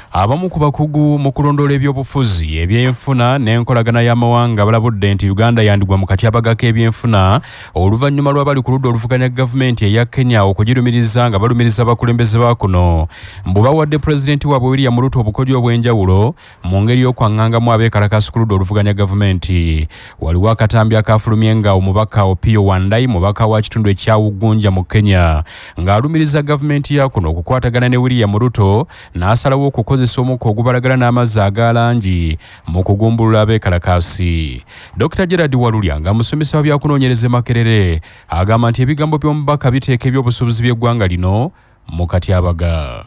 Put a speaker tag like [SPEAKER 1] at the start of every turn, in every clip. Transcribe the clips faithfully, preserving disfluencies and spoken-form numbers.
[SPEAKER 1] Abamu ku bakugu mu kulondoola ebyobufuzi ebyenfuna n'enkolagana y'amawanga balabudde nti Uganda yandigwa mu katyabaga k'ebyenfuna oluvannyuma lw'abali ku ludda oluvuganya gavumenti eya Kenya okugirumiriza nga balumiriza abakulembeze ba kuno. Mbu bawadde pulezidenti waabwe William Ruto obukodyo obw'enjawulo mu ngeri y'okwaŋŋangamu abeekalakaasi ku ludda oluvuganya gavumenti. Waliwo akatambi akaafulumye nga omubaka Opiyo Wandayi mubaka wa kitundu ekya Ugunja mu Kenya ng'alumiriza gavumenti ya kuno okukwatagana ne William Ruto n'asalawo okukozesa omukka ogubalagala n'amazzi aga langi mu kugumbulula abeekalakaasi. Doctor Gerard Walulya nga musomesa wa byakunoonyereza e Makerere agamba nti ebigambo by'omubaka biteeka ebyobusuubuzi by'eggwanga lino mu katyabaga.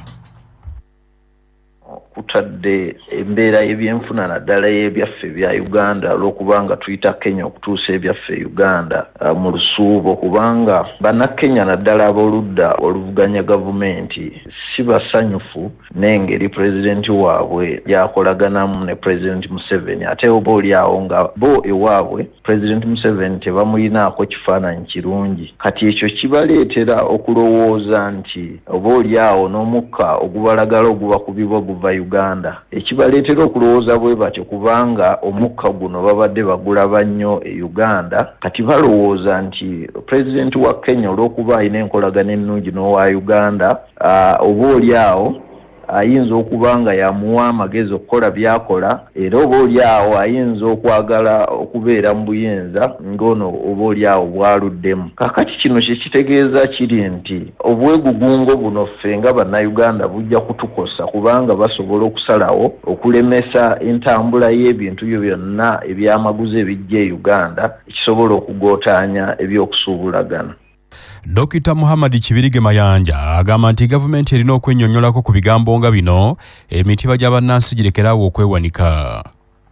[SPEAKER 2] Kutadde embeera y'ebyenfuna naddala y'ebyaffe bya Uganda olw'okubanga tuyita Kenya okutuusa ebyaffe Uganda uh, mu lusuubo kubanga Banakenya naddala ab'oludda oluvuganya gavumenti si basanyufu n'engeri pulezidenti waabwe yakolaganamu ne pulezidenti Museven ate oba oliawo nga bo ewaabwe pulezidenti Museven tebamulinaako kifaananyi kirungi. Kati ekyo kibaleetera okulowooza nti oba oliawo n'omukka ogubalagala ogubakubibwa guva Uganda ekibaleetera okulowooza bwe batyo kubanga omukka guno babadde bagulaba nnyo e Uganda. Kati balowooza nti pulezidenti wa Kenya olw'okuba alina enkolagana ennungi n'owa Uganda uh, oba oliawo ayinza okuba nga yamuwa amagezi okukola byakola era oba oliawo ayinza okwagala okubeera mu buyinza ng'ono oba oliawo bwaluddemu. Kakati kino kye kitegeeza kiri nti obwegugungo buno ffe nga bannayuganda bujja kutukosa kubanga basobola okusalawo okulemesa entambula y'ebintu byo byonna ebyamaguzi ebijja e Uganda ekisobola okugootaanya ebyokusuubulagana.
[SPEAKER 1] Dokita Muhammad Kibirige Mayanja agamba nti gavumenti erina okwennyonnyolako ku bigambo nga bino emitiba gy'abannansi girekeraawo okwewanika.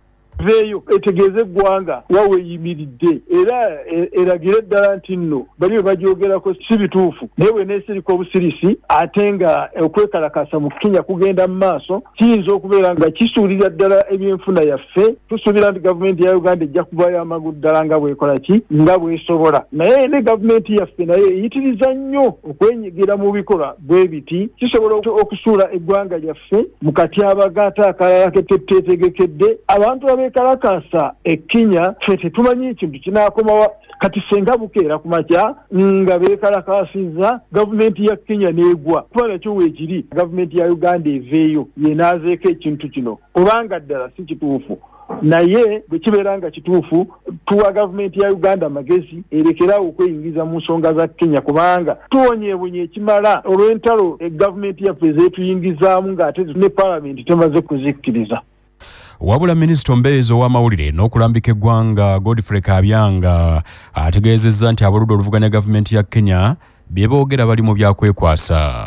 [SPEAKER 3] Veyo etegeeze eggwanga wawe yimiridde era eragire ddala nti nno bali bagyogerako si bituufu naye weneesirika obusirisi ate nga okwekalakasa mu Kenya kugenda mu maaso kiyinza okubeera nga kisuulira ddala ebyenfuna yaffe. Tusuubira nti gavumenti ya Uganda ejja kuvaayo amagulu ddala nga bwekola ki nga bwesobola naye ne gavumenti yaffe naye eyitiriza nnyo okwenyigira mu bikolwa bwe biti kisobola okusuula eggwanga lyaffe mu katyabaga ate akalala keteteetegekedde abantu abe kalakasa e Kenya ffe tetumanyi ekintu kinaakomawa. Kati senga bukeera ku makya nga beekalakasiza gavumenti ya Kenya n'egwa kuba nakyo weekiri gavumenti ya Uganda eveeyo yenaazeeko ekintu kino kubanga ddala si kituufu naye bwe kibeera nga kituufu tuwa gavumenti ya Uganda amagezi erekeraawo okweyingiza mu nsonga za Kenya kubanga tuwonyeebonye ekimala olw'entalo gavumenti yaffe zeetuyingizaamu ng'ate ne palamenti temaze kuzikkiriza.
[SPEAKER 1] Wabula minisita ombeezi ow'amawulire n'okulambika eggwanga Godfrey Kabyanga ategeezezza nti abaludde oluvuganya gavumenti ya Kenya bye boogera bali mu byakwekwasa.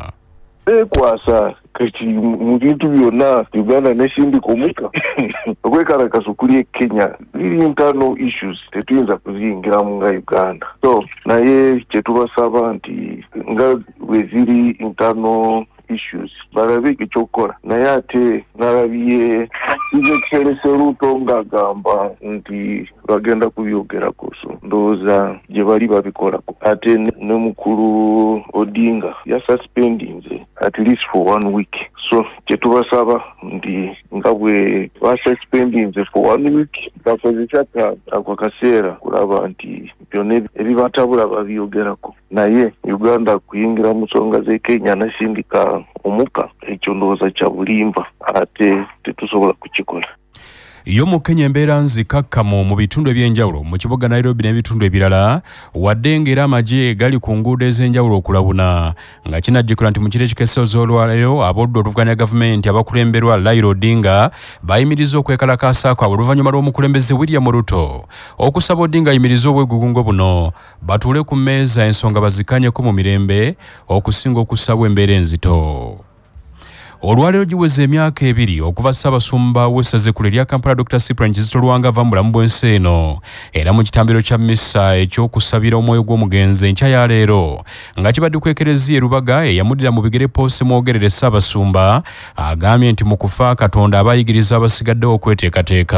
[SPEAKER 4] Bekwasa kati mu bintu byonna Uganda nesindika omukka okwekalakasa okuli e Kenya liri internal issues tetuyinza kuziyingiramu nga Uganda. So naye kyetubasaba nti nga bwe ziri internal issues barabe ekyokukola naye ate nalabye ize kuserese Ruto ng'agamba nti bagenda kubyogerako so ndowooza gye bali babikolako ate ne mukulu Odinga yasuspendinze at least for one week. So kyetubasaba nti nga bwe basuspendinze for one week bakozesa ako kaseera kulaba nti byonna ebibatabula babyogerako naye Uganda kuyingira mu nsonga z'e Kenya nasindika omukka ekyo ndowooza kya bulimba ate tetusobola kukikola.
[SPEAKER 1] Yo mu Kenya embeera nzikakkamu mu bitundu ebyenjawulo mu kibuga Nairobi n'ebitundu ebirala wadde ng'era amagye gali ku nguudo ez'enjawulo okulabuna nga kinajjukira nti mu kiro ekikesezo olwaleero ab'oludda oluvuganya gavumenti abakulemberwa Raila Odinga bayimiriza okwekalakaasa kwabwe oluvannyuma lw'omukulembeze William Ruto okusaba Odinga ayimirize obwegugungo buno batuule ku mmeeza ensonga bazikanyeko mu mirembe okusinga okusabwa embeera enzito. Olwaleero giweze emyaka ebiri okuva Ssaabasumba w'essaza ekkulu erya Kampala Doctor Cyprian Kizito Lwanga ava mu bulamu bw'ensi eno era mu kitambiro kya mmisa ekyokusabira omwoyo gw'omugenzi enkya ya leero nga kibadde ku ekereziya e Rubaga eyamuddira mu bigere Poose mwogerere Ssaabasumba agambye nti mu kufa Katonda abayigiriza abasigaddewo okweteekateeka.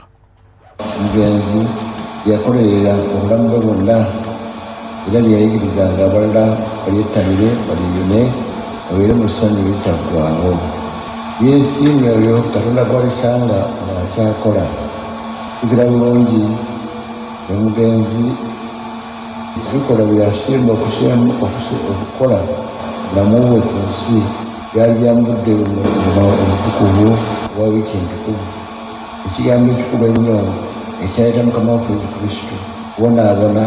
[SPEAKER 5] Omugenzi yakolerera obulamu bwe bwonna era byeyayigirizanga abalala balyettanire baliyune obeere mu ssanyu litaggwaawo yeesiimye oyo Katonda gw'alisanga ng'akyakola kugira bulungi omugenzi ebikola byasemba okukola bulamu bwe ku nsi byali byamugudde omutukuvu wa wiiki entukuvu ekigambo ekikuba ennyo ekyaleeta mukama waffe yesu kristo kubonaabona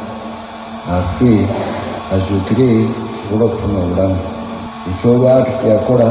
[SPEAKER 5] afe azuukire kisobola okufuna obulamu ekyolwatu kyakola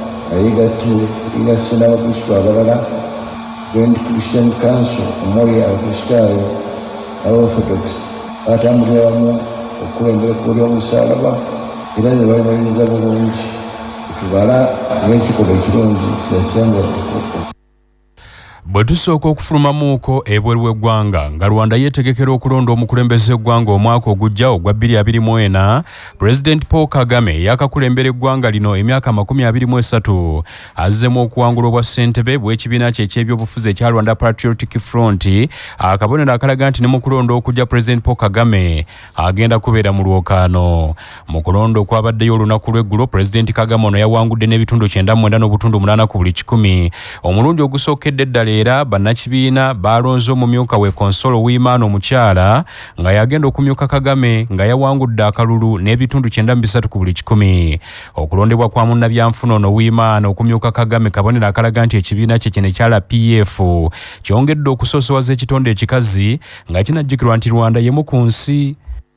[SPEAKER 5] ayegasse n'abakristo abalala joint Christian Council omuli abakristaayo n'abaorthodox batambulira wamu okulembera ekkubo ly'omusaalaba era ne balinaliriza bulungi etubala n'ekikolwa ekirungi kyasenga okutukufu.
[SPEAKER 1] Bwe tusooka okufulumamuuko ebweru w'eggwanga nga Rwanda yeetegekera okulonda omukulembeze eggwanga omwaka ogujja ogwa bbiri abiri mu ena, President Paul Kagame yakakulembera eggwanga lino emyaka makumi abiri mu esatu azzemu okuwangula obwa ssentebe bw'ekibiina kye eky'ebyobufuzi ekya Rwanda Patriotic Front, akabonero akalaga nti ne mu kulonda okujja President Paul Kagame agenda kubeera mu lwokaano. Mu kulonda okwabaddeyo olunaku lw'eggulo, President Kagame ono yawangudde n'ebitundu kyenda mu mwenda n'obutundu munaana ku buli kikumi. Omulundi ogusookedde eddala era bannakibiina balonze omumyuka we Konsolo Wiimaana omukyala nga yagenda okumyuka Kagame nga yawangudde akalulu n'ebitundu kyenda mu bisatu ku buli kikumi. Okulondebwa kwa munnabyanfuna ono Wiimaana okumyuka Kagame kabonero akalaga nti ekibiina kye kino ekya R P F kyongedde okusoosowaza ekitonde ekikazi nga kinajjukirwa nti Rwanda yemu ku nsi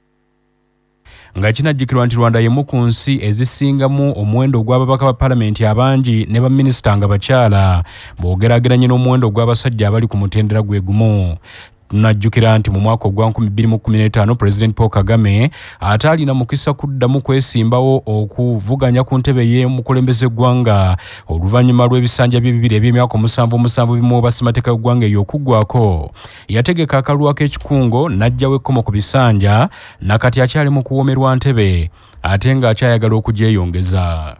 [SPEAKER 1] nga kinajjukirwa nti Rwanda yemu ku nsi ezisingamu omuwendo ogw'ababaka ba palamenti abangi ne baminisita nga bakyala bw'ogeraageranye n'omuwendo gw'abasajja abali ku mutendera gwe gumu. Tunajjukira nti mu mwaka ogwa nkumi bbiri mu kkumi n'etaano President Paul Kagame ate alina mukisa kuddamu kwesimbawo okuvuganya ku ntebe y'omukulembeze eggwanga oluvannyuma lw'ebisanja bye bibiri eby'emyaka omusanvu omusanvu bimuwa ssemateeka y'eggwanga ery'okuggwako. Yategeka akalulu ak'ekikungo n'aggyawo ekkomo ku bisanja nakati akyali mu kuwoomerwa ntebe ate ng'akyayagala okugyeyongeza.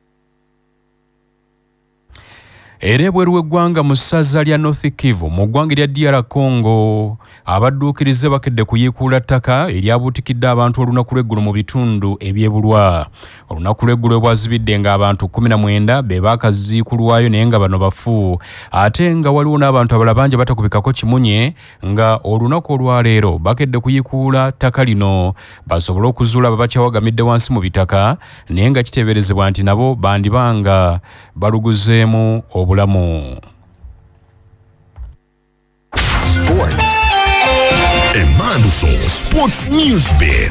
[SPEAKER 1] Era ebweru w'eggwanga mu ssaza lya North Kivu mu ggwanga erya D R Congo abadduukirize bakedde kuyiikuula ttaka eryabuutikidde abantu olunaku lw'eggulo mu bitundu ebyebulwa. Olunaku lw'eggulo bwazibidde ng'abantu kkumi na mwenda be baakaziikulwayo naye nga bano bafu ate nga waliwo n'abantu abalala bangi batakubikako kimunye nga olunaku olwaleero bakedde kuyiikuula ttaka lino basobole okuzuula babakyawagamidde wansi mu bitaka naye nga kiteeberezebwa nti nabo bandibanga baluguzeemu obulamu.
[SPEAKER 6] Sports. Emmanuel Sports News Beat.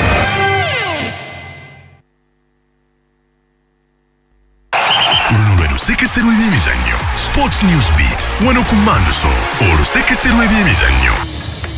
[SPEAKER 6] Luno lwe lusekesero lw'ebyemizannyo Sports News Beat wano ku Manduso olusekesero lw'ebyemizannyo.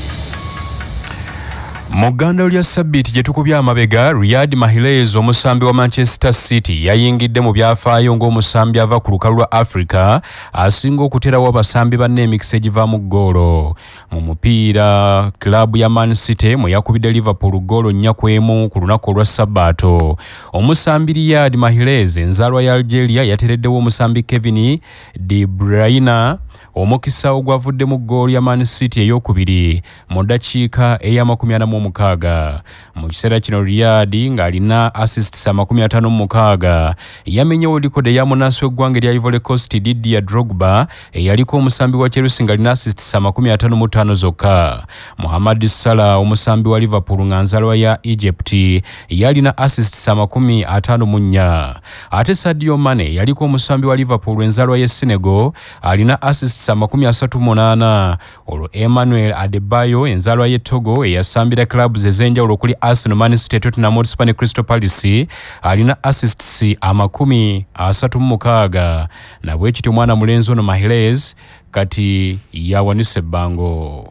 [SPEAKER 1] Mu ggandalo lya Sabbiiti gye tukubya amabega, Riyad Mahrez omusambi wa Manchester City yayingidde mu byafaayo ng'omusambi ava ku lukalu lwa Africa asinga okuterawo abasambi banne emikisa egivaamu ggoolo. Mu mupiira kilaabu ya Man City mwe yakubidde Liverpool ggoolo nnya ku emu ku lunaku olwa Sabbaato. Omusambi Riyad Mahrez enzaalwa ya Algeria yatereddewo omusambi Kevin De Bruyne omukisa ogwavudde mu ggoolo ya Man City ey'okubiri mu ddakiika ey'amakumi ana mu mukaaga. Mu kiseera kino Riyad ng'alina assists amakumi ataano mu mukaaga yamenyewo likodi eya munaasi w'eggwanga erya Ivory Coast Didier Drogba eyaliko omusambi wa Chelsea ng'alina assists amakumi ataano mu ttaano zokka. Mohamed Salah omusambi wa Liverpool nga nzaalwa ya Egypt yalina assists amakumi ataano mu nnya. Ate Sadio Mane yaliko omusambi wa Liverpool enzaalwa ye Senegal alina assists amakumi asatu mu munaana. Olwo Emmanuel Adebayo enzaalwa ye Togo eyasambira clubs ez'enjawulo okuli Arsenal, Man City, Tottenham Hotspur ne Crystal Palace alina assists amakumi asatu mu mukaaga. Na bwe kityo mwana mulenzi ono Mahrez kati yawanise ebbango.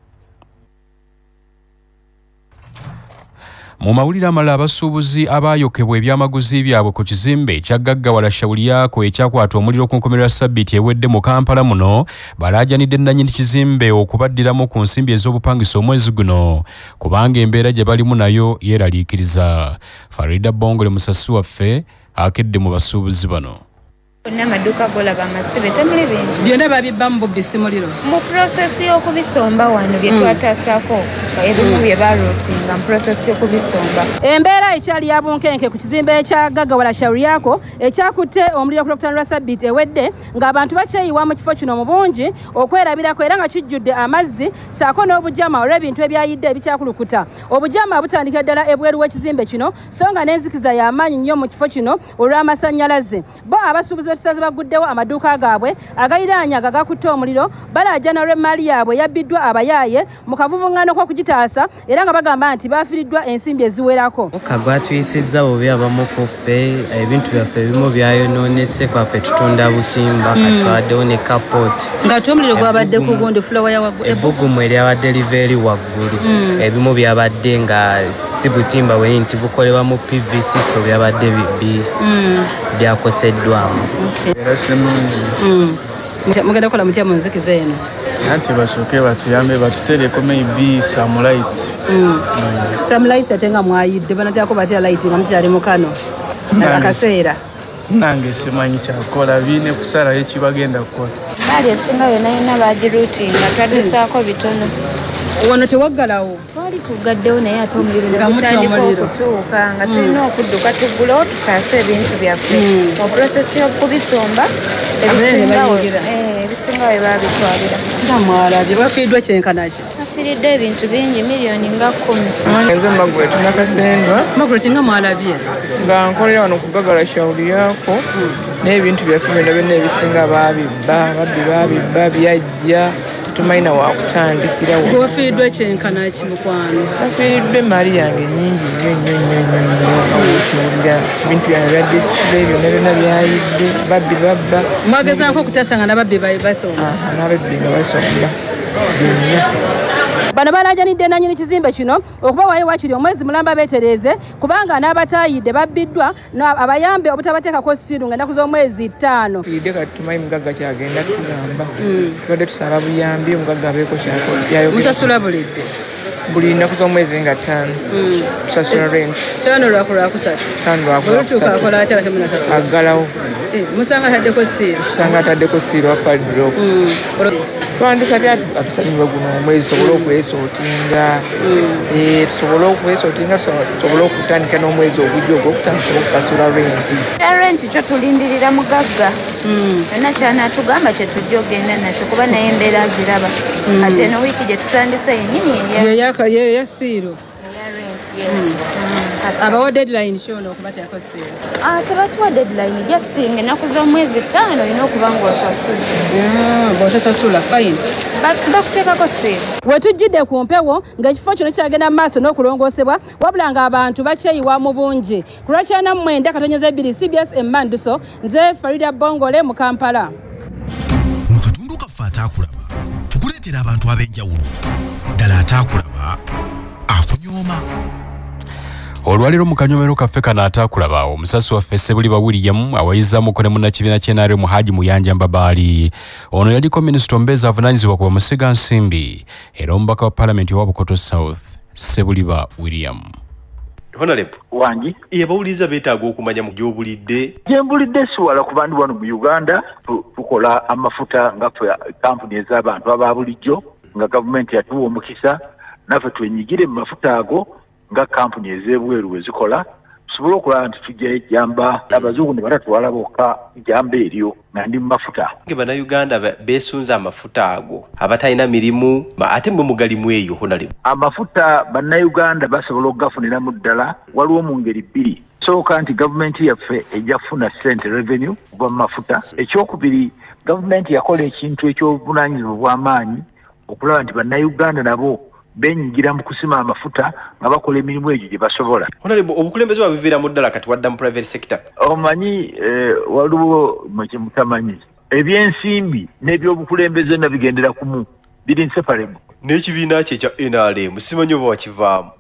[SPEAKER 1] Mu mawulire amalala abasuubuzi abaayokebwa ebyamaguzi byabwe ku kizimbe ekyaggagawala Shauriyako ekyakwata omuliro ku nkomerero ya Sabbiiti ewedde mu Kampala muno balaajanidde nannyini kizimbe okubaddiramu ku nsimbi ez'obupangisa omwezi guno kubanga embeera gye balimu nayo yeeraliikiriza. Farida Bongole musasi waffe akedde mu basuubuzi bano.
[SPEAKER 7] n'amaduuka golaba amasibe temuli bintu
[SPEAKER 8] byonna babibba mu bubisi muliro
[SPEAKER 7] mu prosesi y'okubisomba wano bye twataasako ebimu bye balootinga mu prosesi y'okubisomba.
[SPEAKER 8] Embeera ekyali ya bunkenke ku kizimbe ekya Gagawala shauri yako ekyakutte omuliro ku lwokutaano lwa ssabbiiti ewedde ng'abantu bakyeyiwa mu kifo kino mu bungi okwerabirako era nga kijjudde amazzi saako n'obujama olw'ebintu ebyayidde ebikyakulukuta. Obujama butandika ddala ebweru w'ekizimbe kino so nga n'enzikiza y'amaanyi nnyo mu kifo kino olw'amasannyalaze. Bo abasuubuzi betusaze baguddewo amaduuka gaabwe agayiraanya gagakutte omuliro balaajana olw'emmaali yaabwe yabbiddwa abayaaye mu kavuvuŋŋaano kw'okugitaasa era nga bagamba nti baafiiriddwa ensimbi eziwerako.
[SPEAKER 9] Kagwatuyisizza obi abamu ku ffe ebintu byaffe ebimu byayonoonese kwaffe tutunda butimba katwaddewo ne kapooti
[SPEAKER 8] ng'ate omuliro gwabadde ku gundi fulowa ya waggulu
[SPEAKER 9] ebbugumu eryabadde liva eri waggulu ebimu byabadde nga si butimba bwe nti bukolebwa mu P V C so byabadde bibbi byakoseddwamu.
[SPEAKER 10] Era simungi
[SPEAKER 8] mugenda kukola mutya mu nzikiza eno
[SPEAKER 10] anti basooke batuyambe batuteereko maybe some lights
[SPEAKER 8] some lights ate nga mwayidde banatyako batya light nga mukyali mu kano akaseera
[SPEAKER 10] nange simanyi kyakola biine kusalayo ekibagenda kukola
[SPEAKER 7] maali esinga yonna yonna bagiruutinga twaddusaako bitono
[SPEAKER 8] wano tewaggalawo
[SPEAKER 7] twali tugaddewo naye ate omuliro negutandika okutuuka nga tulina okudduka tuggulewo tukaase ebintu byaffe mu prosesi y'okubisomba ebisinga we babitwalira.
[SPEAKER 8] Mwalabye bafiiriddwa kyenkanaki?
[SPEAKER 7] Bafiiridde ebintu bingi miliyoni nga kkumi.
[SPEAKER 11] Nze Margaret Nakasendwa.
[SPEAKER 8] Margaret nga mwalabye?
[SPEAKER 11] Nga nkolera wano ku Gagawala shauri yako n'ebintu byaffe byonna byonna ebisinga baabibba babbi baabibba byajja tumayina wa kutandikira
[SPEAKER 8] wo. Wafiiriddwa ekyenkanaki mukwano?
[SPEAKER 11] Bafiiriddwa emmaali yange nnyingi nnyo nnyo nnyo nnyo awukiwulira ebintu byange bya display byonna byonna byayidde babbi babba.
[SPEAKER 8] Mwagezaako okutaasa nga nababbi basomba?
[SPEAKER 11] N'ababbi nga basomba byonna.
[SPEAKER 8] Bano balaajanidde nannyini kizimbe kino okuba wayo wakiri omwezi mulamba beetereeze kubanga n'abataayidde babbiddwa abayambe obutabateekako ssiiru ng'ennaku z'omwezi ttaano.
[SPEAKER 11] Tuyiridde kati tumanyi mugagga kyagenda tugamba tubadde tusaba buyambi omugagga abeeko kyayogera.
[SPEAKER 8] Musasula bulidde?
[SPEAKER 11] Buli nnaku z'omwezi nga ttaano tusasula rent.
[SPEAKER 8] Ttaano lwakulakusatu?
[SPEAKER 11] Ttaano lwakulakusatu.
[SPEAKER 8] Olutuuka akola atya kati munasasula?
[SPEAKER 11] Aggalawo.
[SPEAKER 8] Musanga ataddeko ssiiru?
[SPEAKER 11] Tusanga ataddeko ssiiru wa padrock. Twandisabye atukyalirwe guno omwezi tusobole okwesootinga tusobole okwesootinga tusobole okutandika n'omwezi ogujja ogwokutandika okusasula renti.
[SPEAKER 7] Renti kyo tulindirira mugagga yonna kyanaatugamba kye tujja ogenda nakyo kuba naye embeera aziraba ate eno wiiki gye tutandisa yennyini
[SPEAKER 8] yeya ssiiru abawa deadline kyono okuba tyako ssiiru?
[SPEAKER 7] Tebatuwa deadline just ng'ennaku z'omwezi ttaano olina okuba ng'osasula.
[SPEAKER 8] Ng'osasasula fine
[SPEAKER 7] bakuteekako ssiiru.
[SPEAKER 8] We tujjidde ku mpewo ng'ekifo kino kyagenda mu maaso n'okulongoosebwa wabula ng'abantu bakyeyiwa mu bungi. Ku lwakyana mu mwenda katonyeza ebbiri C B S Emmanduso nze Farida Bongole mu Kampala.
[SPEAKER 6] Mu katundu kaffe ataakulaba tukuleetera abantu ab'enjawulo ddala ataakulaba akunyooma.
[SPEAKER 1] Olwaliro mu kanyomero kaffe kano ataakulaba omusasi waffe Sebuliba William awayizzamuko ne munnakibiina ky'N R M Haji Muyanja Mbabaali. Ono yaliko minisita omubeezi avunaanyizibwa ku bamusiga nsimbi era omubaka wa paalamenti owa Bukoto South Sebuliba William.
[SPEAKER 12] Honorable
[SPEAKER 2] wangi
[SPEAKER 12] yabawuliza beetaaga okumanya mu gy'obulidde.
[SPEAKER 2] Gyembulidde siwala ku bantu wano mu Uganda tukola amafuta nga kampuni ez'abantu aba bulijjo nga gavumenti yatuwa omukisa naffe twenyigire mu mafuta ago nga kampuni ez'ebweru ezikola tusobole okulaba nti tujja ejjamba abazungu ne batatwala bokka ejjamba eryo nga ndi mu mafuta.
[SPEAKER 12] Bannayuganda beesunza amafuta ago abatalina mirimu ate mwe mugalimu eyo. Honorable
[SPEAKER 2] amafuta bannayuganda basobola okugafuniramu ddala waliwo mu ngeri bbiri. Sooka nti gavumenti yaffe ejja kufuna ssente revenue okuva mu mafuta. Ekyokubiri gavumenti yakola ekintu eky'obuvunaanyizibwa bw'amaanyi okulaba nti bannayuganda nabo benyigira mu kusima amafuta nga bakola emirimu egyo gye basobola.
[SPEAKER 12] Honorable obukulembeze bwabiviira mu ddala kati wadda mu private sector.
[SPEAKER 2] Omanyi waliwo kye mutamanyi ebyensimbi n'ebyobukulembeze na bigendera kumu biri inseparable.
[SPEAKER 12] N'ekibiina kye ekya N R M simanyi oba wakivaamu.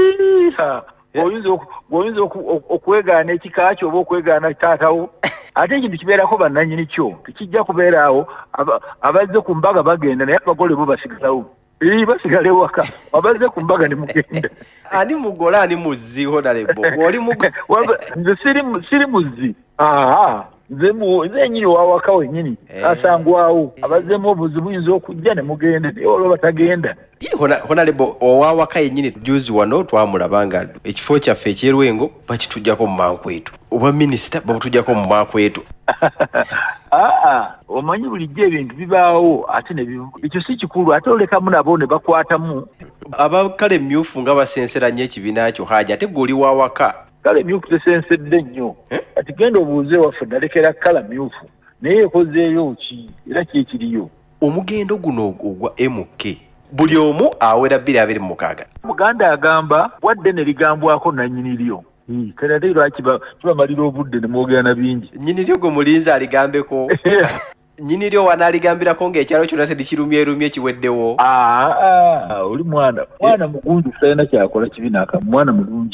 [SPEAKER 2] Oyinza okwegaana ekika kyo oba okwegaana taatawo ate ekintu kibeerako bannannyini kyo tekijja kubeeraawo abazze ku mbaga bagenda naye abagole bo basigalawo. Ee basigale waka abazze ku mbaga ne mugenda.
[SPEAKER 12] Ani mugola ani muzzi. Honorable oli mugo
[SPEAKER 2] nze siri siri muzzi. Aha
[SPEAKER 3] nzemu zenyini wawaka wenyini asangwawo abazemu obuzibu buyinza okujja ne mugende naye olwo batagenda
[SPEAKER 12] hona lebo owawaka yenyini juzi wano twamulabanga ekifo kyaffe ekyerwengo bakitujjako mu mankwetu oba minisita babutujjako mu mankwetu
[SPEAKER 3] aa omanyi bulijjo ebintu bibaawo ate ne ekyo si kikulu ate olekamu nabo ne bakwatamu
[SPEAKER 12] abakale emyufu nga basenseranye ekibiina kyo haja ate gwe oli wawaka
[SPEAKER 3] kale myufu tesensedde nnyo ati genda obuuze waffe nalekera kala myufu naye ekozeeyo ki era kyekiriyo
[SPEAKER 12] omugendo guno ogwa M K buli omu awera bbiri abiri mu mukaaga
[SPEAKER 3] muganda agamba wadde ne ligambwako nannyini lyo kale ate lwaki kibamalira obudde ne mwogera na bingi
[SPEAKER 12] nnyini lyo gwe mulinzi aligambeko nnyini lyo wanaaligambirako ng'ekyalo kyonna tedikirumyerumye kiweddewo
[SPEAKER 3] oli mwana mwana mugunji talina kyakola kibi n'akamu mwana mulungi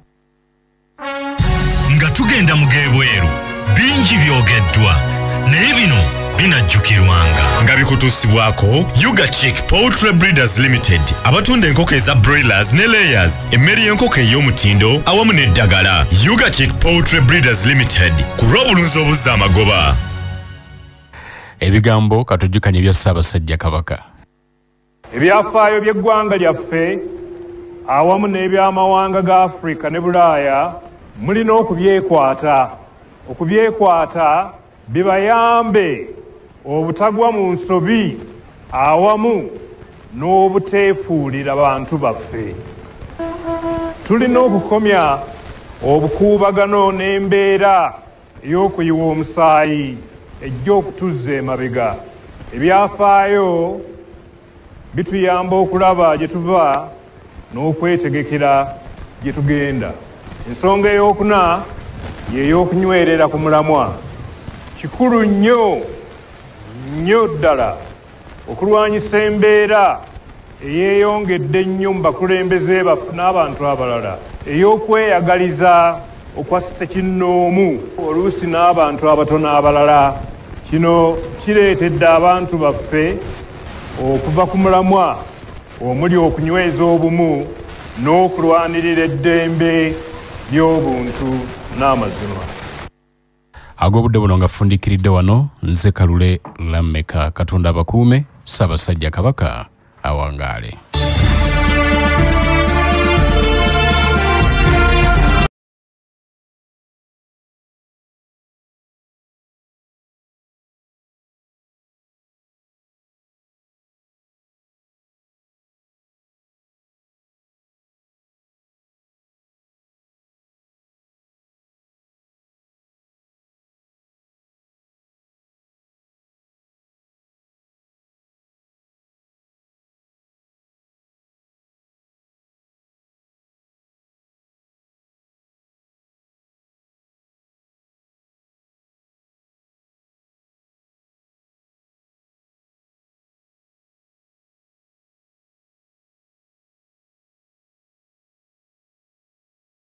[SPEAKER 6] nga tugenda mu geebweru bingi byogeddwa naye bino binajjukirwanga nga bikutuusibwako Yuga Chick Poultry Breeders Limited abatunda enkoko eza broilers ne layers emmere y'enkoko ey'omutindo awamu n'eddagala. Yuga Chick Poultry Breeders Limited ku lw'obulunzi obuzza amagoba.
[SPEAKER 1] Ebigambo katujjukanye bya Ssaabasajja Kabaka.
[SPEAKER 13] Ebyafaayo by'eggwanga lyaffe awamu n'ebyamawanga ga Afrika ne Bulaaya mulina okubyekwata okubyekwata bibayambe obutagwa mu nsobi awamu n'obuteefuulira bantu baffe. Tulina okukomya obukuubagano n'embeera ey'okuyiwa omusaayi ejja okutuzza emabega. Ebyafaayo bituyamba okulaba gye tuva n'okwetegekera gye tugenda. Ensonga ey'okuna y'ey'okunywerera ku mulamwa. Kikulu nnyo nnyo ddala okulwanyisa embeera eyeeyongedde ennyo mu bakulembeze baffe n'abantu abalala ey'okweyagaliza okwa ssekinnoomu oluusi n'abantu abatono abalala. Kino kireetedde abantu baffe okuva ku mulamwa omuli okunyweza obumu n'okulwanirira eddembe ly'obuntu n'amazima.
[SPEAKER 1] Agobudde buno nga fundikiridde wano nze Kalule Lammeka Katonda abakuume Ssaabasajja Kabaka awangaale.